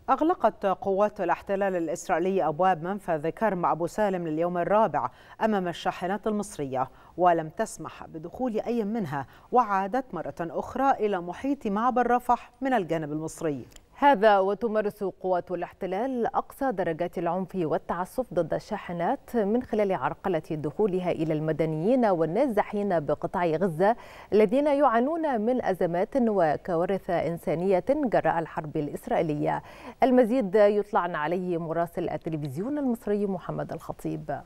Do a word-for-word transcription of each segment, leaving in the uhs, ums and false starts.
أغلقت قوات الاحتلال الإسرائيلي أبواب منفذ كرم أبو سالم لليوم الرابع أمام الشاحنات المصرية، ولم تسمح بدخول أي منها، وعادت مرة أخرى إلى محيط معبر رفح من الجانب المصري. هذا وتمارس قوات الاحتلال أقصى درجات العنف والتعسف ضد الشاحنات من خلال عرقلة دخولها إلى المدنيين والنازحين بقطاع غزة الذين يعانون من أزمات وكوارث إنسانية جراء الحرب الإسرائيلية. المزيد يطلعنا عليه مراسل التلفزيون المصري محمد الخطيب.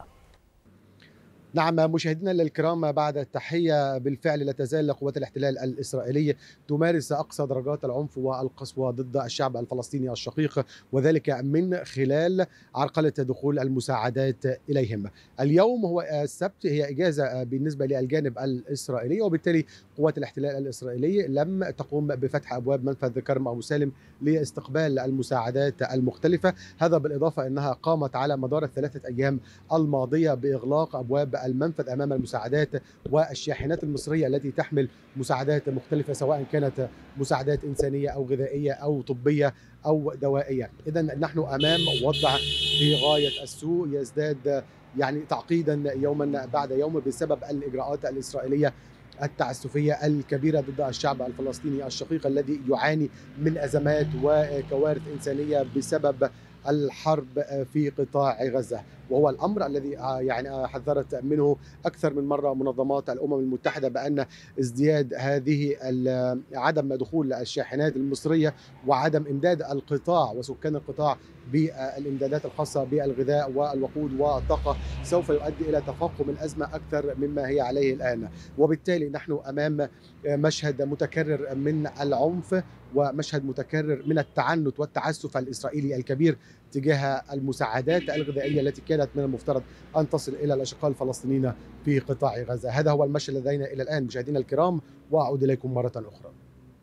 نعم مشاهدينا الكرام، بعد التحية بالفعل لا تزال قوات الاحتلال الإسرائيلي تمارس أقصى درجات العنف والقسوة ضد الشعب الفلسطيني الشقيق، وذلك من خلال عرقلة دخول المساعدات إليهم. اليوم هو السبت، هي إجازة بالنسبة للجانب الإسرائيلي، وبالتالي قوات الاحتلال الإسرائيلي لم تقوم بفتح أبواب منفذ كرم أبو سالم لاستقبال المساعدات المختلفة. هذا بالإضافة أنها قامت على مدار الثلاثة أيام الماضية بإغلاق أبواب المنفذ أمام المساعدات والشاحنات المصرية التي تحمل مساعدات مختلفة، سواء كانت مساعدات إنسانية أو غذائية أو طبية أو دوائية. إذا نحن أمام وضع في غاية السوء، يزداد يعني تعقيدا يوما بعد يوم بسبب الإجراءات الإسرائيلية التعسفية الكبيرة ضد الشعب الفلسطيني الشقيق الذي يعاني من أزمات وكوارث إنسانية بسبب الحرب في قطاع غزة، وهو الأمر الذي يعني حذرت منه أكثر من مرة منظمات الأمم المتحدة بأن ازدياد هذه عدم دخول الشاحنات المصرية وعدم إمداد القطاع وسكان القطاع بالإمدادات الخاصة بالغذاء والوقود والطاقة سوف يؤدي إلى تفاقم الأزمة أكثر مما هي عليه الآن. وبالتالي نحن أمام مشهد متكرر من العنف ومشهد متكرر من التعنت والتعسف الإسرائيلي الكبير تجاه المساعدات الغذائية التي كانت من المفترض أن تصل إلى الأشقاء الفلسطينيين في قطاع غزة. هذا هو المشهد لدينا إلى الآن مشاهدينا الكرام، وأعود إليكم مرة أخرى.